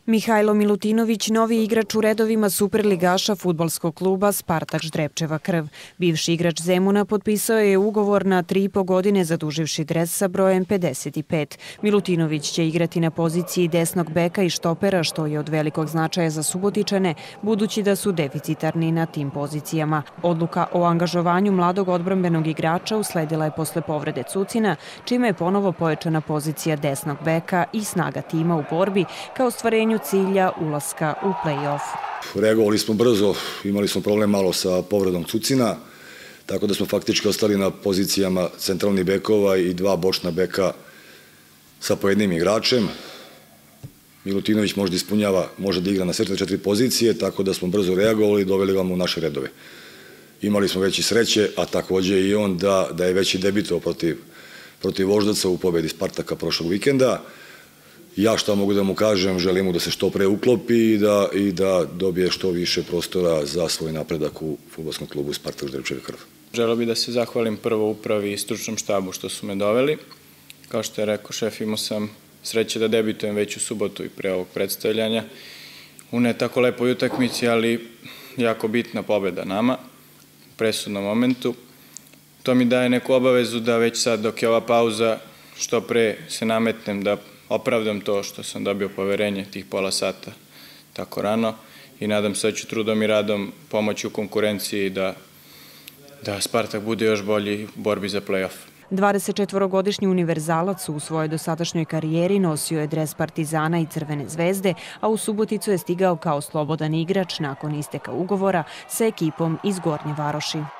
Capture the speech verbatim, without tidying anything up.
Mihajlo Milutinović, novi igrač u redovima superligaša fudbalskog kluba Spartak Ždrepčeva krv. Bivši igrač Zemuna potpisao je ugovor na tri i po godine zaduživši dres sa brojem pedeset pet. Milutinović će igrati na poziciji desnog beka i štopera, što je od velikog značaja za Subotičane, budući da su deficitarni na tim pozicijama. Odluka o angažovanju mladog odbrambenog igrača usledila je posle povrede Cucina, čime je ponovo pojačana pozicija desnog beka i snaga tima u borbi ka ostvarenju cilja ulaska u play-off. Reagovali smo brzo, imali smo problem malo sa povredom Cucina, tako da smo faktički ostali na pozicijama centralnih bekova i dva bočna beka sa pojednim igračem. Milutinović možda ispunjava, može da igra na sve četiri pozicije, tako da smo brzo reagovali i doveli ga u naše redove. Imali smo veći sreće, a takođe i on da, da je veći debitao protiv, protiv Voždovca u pobedi Spartaka prošlog vikenda. Ja šta mogu da mu kažem, želim mu da se što pre uklopi i da, i da dobije što više prostora za svoj napredak u fudbalskom klubu Spartak Ždrepčeva krv. Želeo bih da se zahvalim prvo upravi i stručnom štabu što su me doveli. Kao što je rekao šef, imao sam sreće da debitujem već u subotu i pre ovog predstavljanja u ne tako lepoj utakmici, ali jako bitna pobeda nama u presudnom momentu. To mi daje neku obavezu da već sad dok je ova pauza što pre se nametnem da opravdam to što sam dobio poverenje tih pola sata tako rano i nadam se da ću trudom i radom pomoći u konkurenciji da, da Spartak bude još bolji u borbi za play-off. dvadesetčetvorogodišnji univerzalac u svojoj dosadašnjoj karijeri nosio je dres Partizana i Crvene zvezde, a u Suboticu je stigao kao slobodan igrač nakon isteka ugovora sa ekipom iz Gornje Varoši.